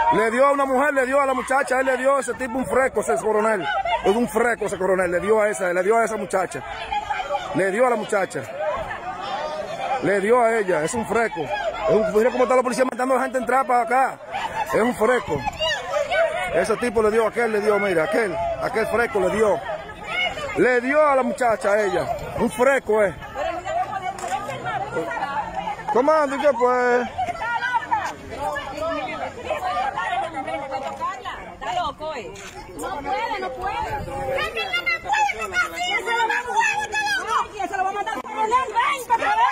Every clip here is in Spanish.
Le dio a una mujer, le dio a la muchacha, él le dio a ese tipo un fresco, ese coronel. Es un fresco ese coronel, le dio a esa muchacha. Le dio a la muchacha. Le dio a ella, es un fresco. Mira cómo está la policía mandando a la gente a entrar para acá. Es un fresco. Ese tipo le dio a aquel, le dio, mira, aquel fresco le dio. Le dio a la muchacha, a ella. Un fresco, Comando, ¿y qué pues? Está loco, No puede. No se lo va a mandar al coronel, ven, para que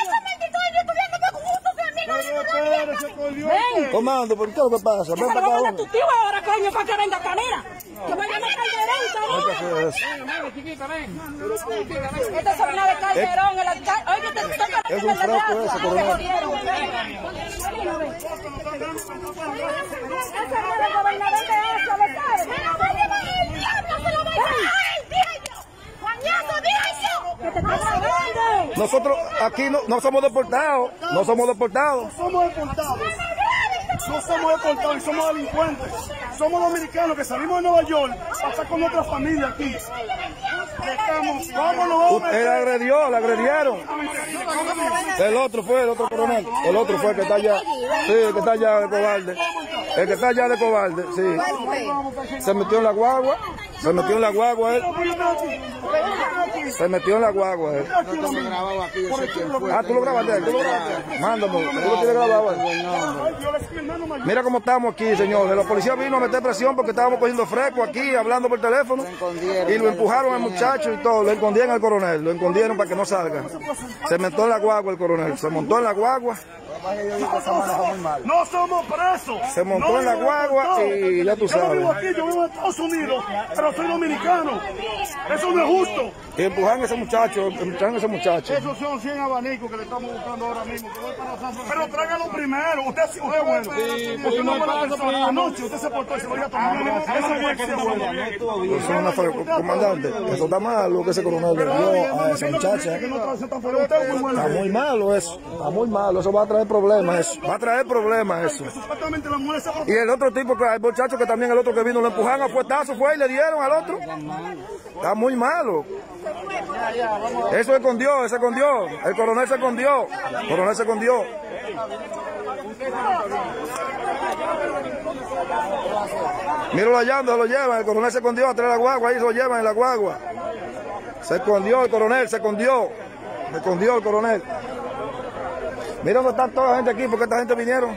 Ven. Comando, ¿por qué lo que pasa? Ven para acá. Tu tío ahora, coño, para que venga Canela. Que vaya a Calderón, Chiquita, ven. Esta es una de Calderón, el alcalde. Oye, es un fresco ese, coronel. Nosotros aquí no somos deportados, no somos deportados. No somos deportados, somos delincuentes. Somos dominicanos que salimos de Nueva York a estar con otra familia aquí. Él agredió, le agredieron. El otro coronel. El otro fue el que está allá. Sí, el que está allá de cobarde. El que está allá de cobarde, sí. Se metió en la guagua. Se metió en la guagua él. Se metió en la guagua él. Ah, tú lo grabaste, tú lo grabaste. Mándame, tú lo tienes grabado él. Mira cómo estamos aquí, señores. Los policías vino a meter presión porque estábamos cogiendo fresco aquí, hablando por teléfono. Y lo empujaron al muchacho y todo. Lo escondieron al coronel. Lo escondieron para que no salga. Se montó en la guagua el coronel. Se montó en la guagua. No somos presos. Se montó en la guagua y ya tú sabes. Yo vivo aquí, yo vivo en Estados Unidos, pero soy dominicano. Eso no es justo. Y empujan a ese muchacho, Esos son 100 abanicos que le estamos buscando ahora mismo. Pero tráigalo primero. Usted es bueno. Usted no fue la persona. Anoche usted se portó y se lo iba a tomar. Comandante, eso está malo que ese coronel le dio a esa muchacha. Está muy malo eso. Está muy malo. Eso va a traer problemas eso. Va a traer problemas eso. Y el otro tipo, el muchacho que también el otro que vino, lo empujaron a fuetazo, fue y le dieron al otro. Está muy malo. Eso se escondió. El coronel se escondió. El coronel se escondió. Míralo allá, donde lo llevan. El coronel se escondió atrás de la guagua, ahí se lo llevan en la guagua. Se escondió el coronel, se escondió. Se escondió el coronel. Mira dónde están toda la gente aquí, porque esta gente vinieron.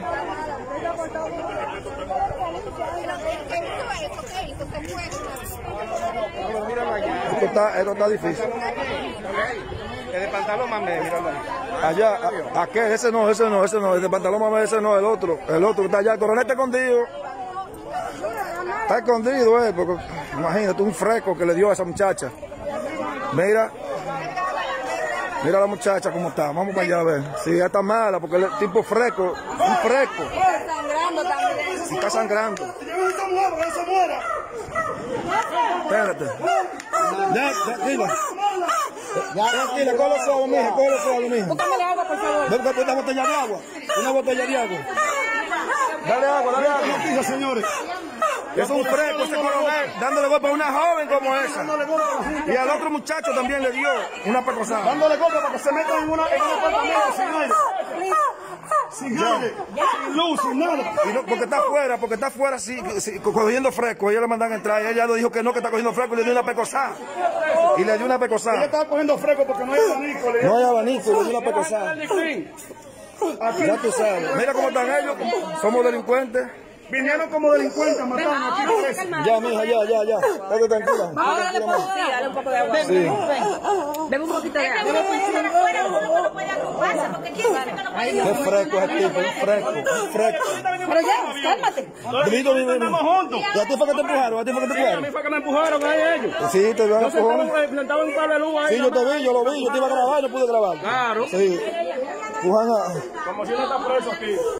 Esto está difícil. El de pantalón mamé, míralo ahí. Allá, aquel, ese no, el de pantalón mamé, ese no, el otro que está allá, el coronel está escondido. Está escondido, porque imagínate un fresco que le dio a esa muchacha. Mira a la muchacha cómo está, vamos para allá a ver. Sí, ya está mala, porque el tipo fresco, un fresco. Sí, está sangrando. Espérate. Tranquila. Tranquila, coge los ojos, mija. Búscame agua, por favor. Ven, una botella de agua. Una botella de agua. Dale agua. Noticias, señores. Es un fresco ese coronel, dándole golpe a una joven como esa. Y al otro muchacho también le dio una pecosada. Dándole golpe para que se metan en un apartamento sin aire. Sin aire, sin luz, sin nada. Y no, porque está afuera cogiendo fresco. Ella le mandan a entrar y ella lo dijo que no, que está cogiendo fresco y le dio una pecosada. Ella estaba cogiendo fresco porque no hay abanico. No hay abanico, le dio una pecosada. Ya tú sabes. Mira cómo están ellos, somos delincuentes. Vinieron como delincuentes a matarnos aquí. Ya, mija, ya. Estate tranquila. Ahora le puedo dar un poco de agua. Sí. Bebe un poquito de agua. Uno no puede agruparse porque quién sabe que no puede. Qué fresco es el tipo, un fresco. Pero ya, cálmate. Estamos juntos. ¿Y a ti fue que te empujaron? A mí fue que me empujaron a ellos. Sí, te iban a empujar. Plantaban un palo de luz ahí. Sí, yo te vi, yo lo vi, yo te iba a grabar, no pude grabar. Claro. Sí. Empujan a... Como si no está preso aquí.